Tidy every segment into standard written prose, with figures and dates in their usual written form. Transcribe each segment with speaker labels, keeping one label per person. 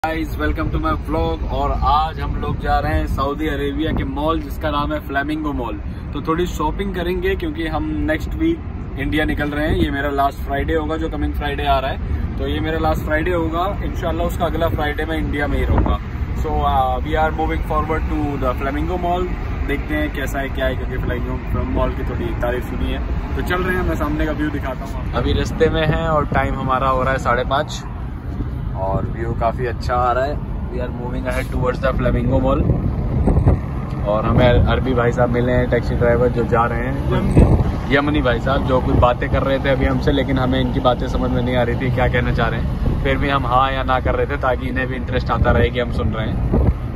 Speaker 1: Guys welcome to my vlog. और आज हम लोग जा रहे हैं सऊदी अरेबिया के मॉल जिसका नाम है फ्लेमिंगो मॉल। तो थोड़ी शॉपिंग करेंगे क्योंकि हम नेक्स्ट वीक इंडिया निकल रहे हैं। ये मेरा लास्ट फ्राइडे होगा, जो कमिंग फ्राइडे आ रहा है। तो ये मेरा लास्ट फ्राइडे होगा, इंशाल्लाह उसका अगला फ्राइडे मैं इंडिया में ही रहूंगा। So we are moving forward to the Flamingo Mall. देखते हैं कैसा है क्या है, क्योंकि फ्लेमिंगो मॉल की थोड़ी तारीफ सुनी है। तो चल रहे हैं, मैं सामने का व्यू दिखाता हूँ। अभी रास्ते में है और टाइम हमारा हो रहा है 5:30 और व्यू काफी अच्छा आ रहा है। We are moving ahead towards the Flamingo Mall. और हमें अरबी भाई साहब मिले हैं, टैक्सी ड्राइवर जो जा रहे हैं, यमनी भाई साहब, जो कुछ बातें कर रहे थे अभी हमसे, लेकिन हमें इनकी बातें समझ में नहीं आ रही थी क्या कहना चाह रहे हैं। फिर भी हम हाँ या ना कर रहे थे ताकि इन्हें भी इंटरेस्ट आता रहे कि हम सुन रहे हैं।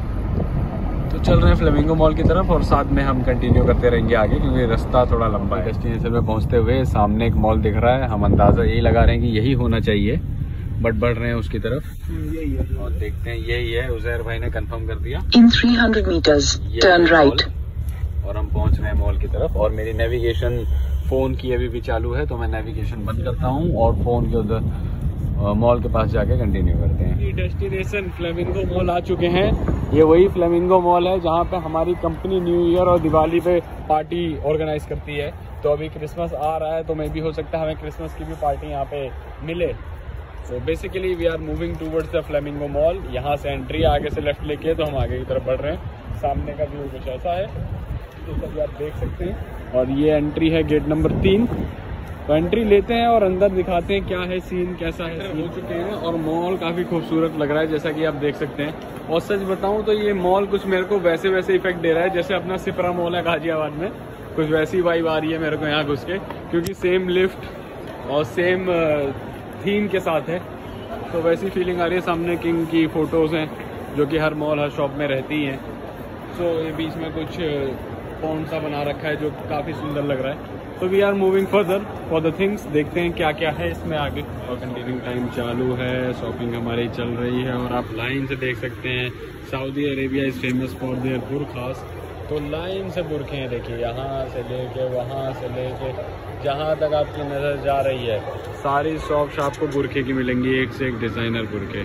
Speaker 1: तो चल रहे हैं फ्लेमिंगो मॉल की तरफ और साथ में हम कंटिन्यू करते रहेंगे आगे, क्योंकि रास्ता थोड़ा लंबा है। डेस्टिनेशन में पहुंचते हुए सामने एक मॉल दिख रहा है, हम अंदाजा यही लगा रहे हैं कि यही होना चाहिए, बट बढ़ रहे हैं उसकी तरफ। यही है और देखते हैं, यही है। उजैर भाई ने कंफर्म कर दिया।
Speaker 2: In 300 meters, turn right.
Speaker 1: और हम पहुंच रहे हैं मॉल की तरफ। और मेरी नेविगेशन फोन की अभी भी चालू है, तो मैं नेविगेशन बंद करता हूं और फोन के उधर मॉल के पास जाके कंटिन्यू करते हैं। डेस्टिनेशन फ्लेमिंगो मॉल आ चुके हैं। ये वही फ्लेमिंगो मॉल है जहाँ पे हमारी कंपनी न्यू ईयर और दिवाली पे पार्टी ऑर्गेनाइज करती है। तो अभी क्रिसमस आ रहा है, तो मैं भी हो सकता है हमें क्रिसमस की भी पार्टी यहाँ पे मिले। तो basically we are moving towards the Flamingo Mall. यहाँ से एंट्री आगे से लेफ्ट लेके तो हम आगे की तरफ बढ़ रहे हैं। सामने का व्यू कुछ ऐसा है, जैसा कि आप देख सकते हैं। और ये एंट्री है गेट नंबर 3। तो एंट्री लेते हैं और अंदर दिखाते हैं क्या है सीन, कैसा है। हो चुके हैं और मॉल काफ़ी खूबसूरत लग रहा है, जैसा कि आप देख सकते हैं। और सच बताऊँ तो ये मॉल कुछ मेरे को वैसे इफेक्ट दे रहा है जैसे अपना सिपरा मॉल है गाजियाबाद में। कुछ वैसी वाइब आ रही है मेरे को यहाँ घुस के, क्योंकि सेम लिफ्ट और सेम थीम के साथ है। तो वैसी फीलिंग आ रही है। सामने किंग की फोटोज हैं जो कि हर मॉल हर शॉप में रहती हैं। तो ये बीच में कुछ पॉन्ड सा बना रखा है जो काफ़ी सुंदर लग रहा है। तो we are moving further for the things. देखते हैं क्या क्या है इसमें आगे। और कंटिन्यू टाइम चालू है, शॉपिंग हमारी चल रही है। और आप लाइन से देख सकते हैं Saudi Arabia is famous for their burqas. तो लाइन से बुरखे हैं, देखिए, यहाँ से लेके वहाँ से लेके जहाँ तक आपकी नज़र जा रही है सारी शॉप्स आपको बुरखे की मिलेंगी। एक से एक डिज़ाइनर बुरखे,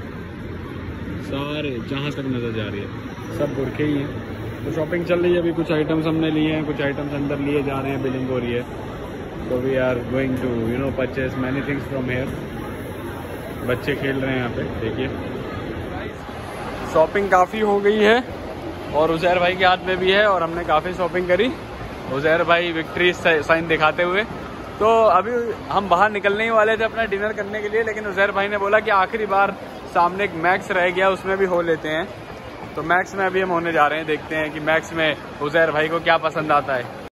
Speaker 1: सारे जहाँ तक नज़र जा रही है सब बुरखे ही हैं। तो शॉपिंग चल रही है। अभी कुछ आइटम्स हमने लिए हैं, कुछ आइटम्स अंदर लिए जा रहे हैं, बिलिंग हो रही है। तो we are going to purchase many things from here. बच्चे खेल रहे हैं यहाँ पे, देखिए। शॉपिंग काफ़ी हो गई है और उजैर भाई के हाथ में भी है और हमने काफ़ी शॉपिंग करी। उजैर भाई विक्ट्री साइन दिखाते हुए। तो अभी हम बाहर निकलने ही वाले थे अपना डिनर करने के लिए, लेकिन उजैर भाई ने बोला कि आखिरी बार सामने एक मैक्स रह गया, उसमें भी हो लेते हैं। तो मैक्स में अभी हम होने जा रहे हैं। देखते हैं कि मैक्स में उजैर भाई को क्या पसंद आता है।